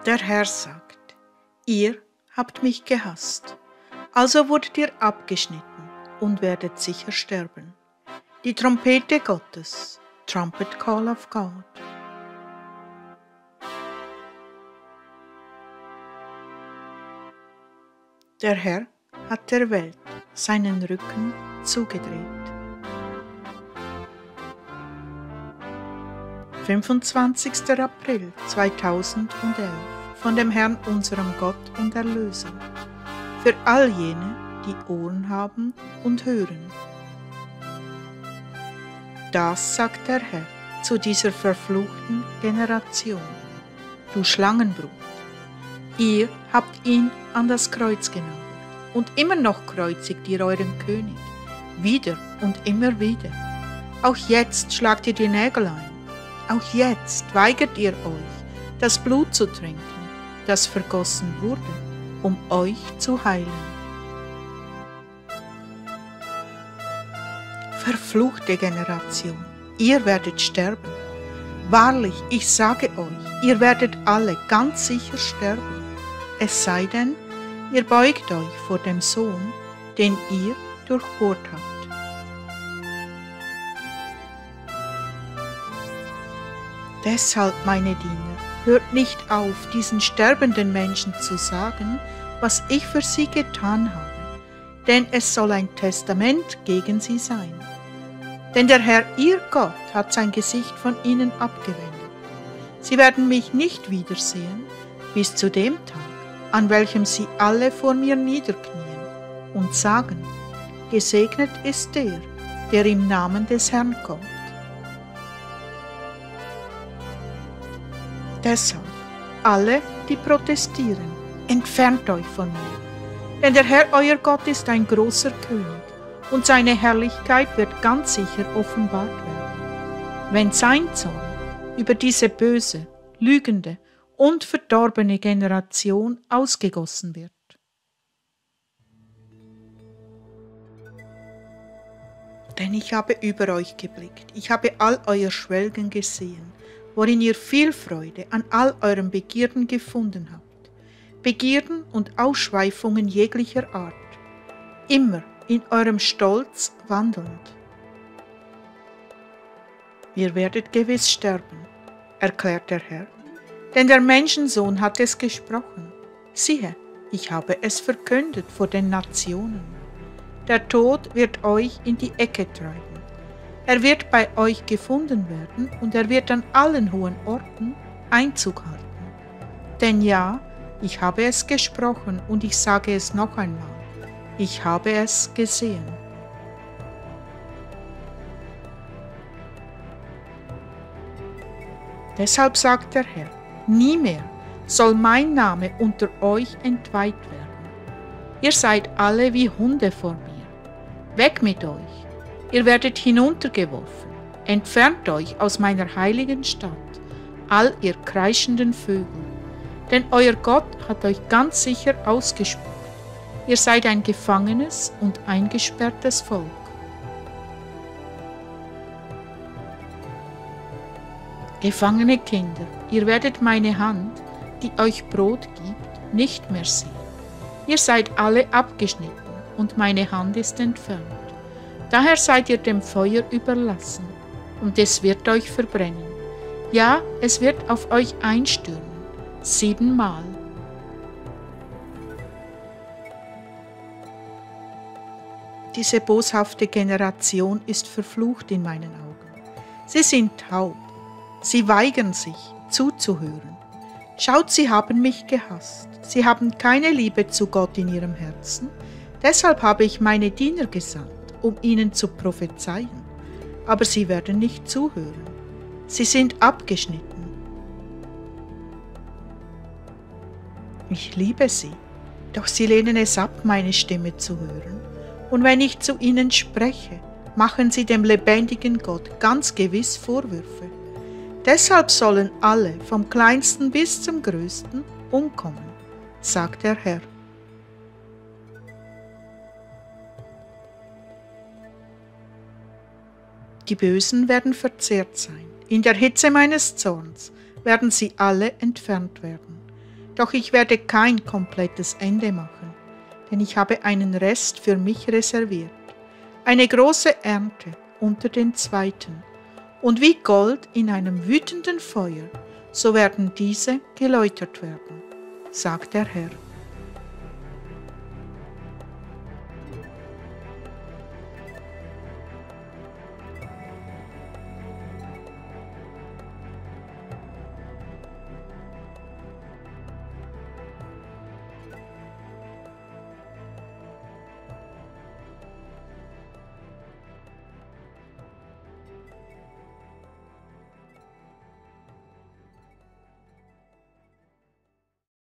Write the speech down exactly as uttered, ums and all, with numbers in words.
Der Herr sagt, ihr habt mich gehasst, also wurdet ihr abgeschnitten und werdet sicher sterben. Die Trompete Gottes, Trumpet Call of God. Der Herr hat der Welt seinen Rücken zugedreht. fünfundzwanzigster April zweitausendelf von dem Herrn, unserem Gott und Erlöser, für all jene, die Ohren haben und hören. Das sagt der Herr zu dieser verfluchten Generation. Du Schlangenbrut, ihr habt ihn an das Kreuz genagelt und immer noch kreuzigt ihr euren König, wieder und immer wieder. Auch jetzt schlagt ihr die Nägel ein. Auch jetzt weigert ihr euch, das Blut zu trinken, das vergossen wurde, um euch zu heilen. Verfluchte Generation, ihr werdet sterben. Wahrlich, ich sage euch, ihr werdet alle ganz sicher sterben. Es sei denn, ihr beugt euch vor dem Sohn, den ihr durchbohrt habt. Deshalb, meine Diener, hört nicht auf, diesen sterbenden Menschen zu sagen, was ich für sie getan habe, denn es soll ein Testament gegen sie sein. Denn der Herr, ihr Gott, hat sein Gesicht von ihnen abgewendet. Sie werden mich nicht wiedersehen, bis zu dem Tag, an welchem sie alle vor mir niederknien und sagen, gesegnet ist der, der im Namen des Herrn kommt. Deshalb, alle, die protestieren, entfernt euch von mir, denn der Herr, euer Gott, ist ein großer König und seine Herrlichkeit wird ganz sicher offenbart werden, wenn sein Zorn über diese böse, lügende und verdorbene Generation ausgegossen wird. Denn ich habe über euch geblickt, ich habe all euer Schwelgen gesehen, worin ihr viel Freude an all euren Begierden gefunden habt, Begierden und Ausschweifungen jeglicher Art, immer in eurem Stolz wandelnd. Ihr werdet gewiss sterben, erklärt der Herr, denn der Menschensohn hat es gesprochen. Siehe, ich habe es verkündet vor den Nationen. Der Tod wird euch in die Ecke treiben. Er wird bei euch gefunden werden und er wird an allen hohen Orten Einzug halten. Denn ja, ich habe es gesprochen und ich sage es noch einmal, ich habe es gesehen. Deshalb sagt der Herr, nie mehr soll mein Name unter euch entweiht werden. Ihr seid alle wie Hunde vor mir. Weg mit euch! Ihr werdet hinuntergeworfen. Entfernt euch aus meiner heiligen Stadt, all ihr kreischenden Vögel. Denn euer Gott hat euch ganz sicher ausgespuckt. Ihr seid ein gefangenes und eingesperrtes Volk. Gefangene Kinder, ihr werdet meine Hand, die euch Brot gibt, nicht mehr sehen. Ihr seid alle abgeschnitten und meine Hand ist entfernt. Daher seid ihr dem Feuer überlassen, und es wird euch verbrennen. Ja, es wird auf euch einstürmen, siebenmal. Diese boshafte Generation ist verflucht in meinen Augen. Sie sind taub, sie weigern sich, zuzuhören. Schaut, sie haben mich gehasst. Sie haben keine Liebe zu Gott in ihrem Herzen. Deshalb habe ich meine Diener gesandt, um ihnen zu prophezeien, aber sie werden nicht zuhören. Sie sind abgeschnitten. Ich liebe sie, doch sie lehnen es ab, meine Stimme zu hören. Und wenn ich zu ihnen spreche, machen sie dem lebendigen Gott ganz gewiss Vorwürfe. Deshalb sollen alle, vom Kleinsten bis zum Größten, umkommen, sagt der Herr. Die Bösen werden verzehrt sein. In der Hitze meines Zorns werden sie alle entfernt werden. Doch ich werde kein komplettes Ende machen, denn ich habe einen Rest für mich reserviert, eine große Ernte unter den Zweiten. Und wie Gold in einem wütenden Feuer, so werden diese geläutert werden, sagt der Herr.